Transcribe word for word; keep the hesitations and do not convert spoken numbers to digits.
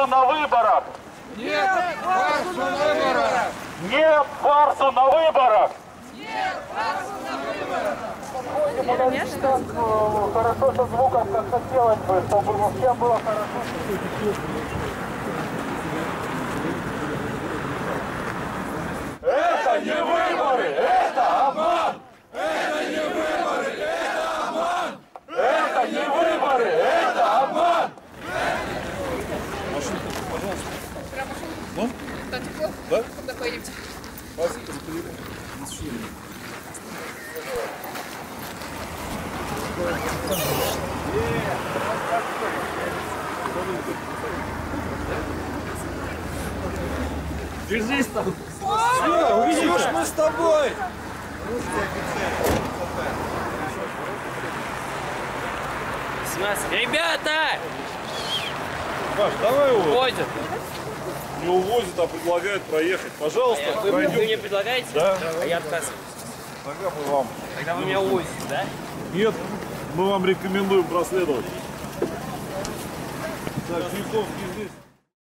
фарсу на выборах! Нет фарсу на выборах! Нет фарсу на выборах! Нет фарсу на выборах! Подойдите так э, хорошо со звуком, как хотелось бы, чтобы всем было хорошо. Это не выборы, это обман! Это не выборы, это обман! Это не выборы, это обман! Ну? Там тепло? Да? Куда поедете? Держись там! Все, увидишь, мы с тобой! Ребята! Паш, давай его. Возят. Не увозят, а предлагают проехать. Пожалуйста, Вы, вы пройдем. мне предлагаете? Да. А я отказываюсь. Тогда мы вам. Тогда вы меня увозите, да? Нет, мы вам рекомендуем проследовать. Так, Чайковский здесь.